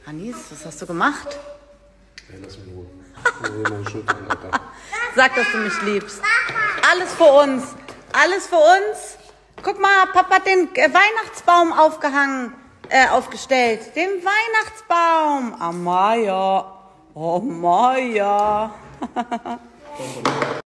Anis, was hast du gemacht? Ey, lass mich in Ruhe. Meine Schulter an, Alter. Sag, dass du mich liebst. Alles für uns. Alles für uns. Guck mal, Papa hat den Weihnachtsbaum aufgestellt. Den Weihnachtsbaum. Amaya. Oh, Maya.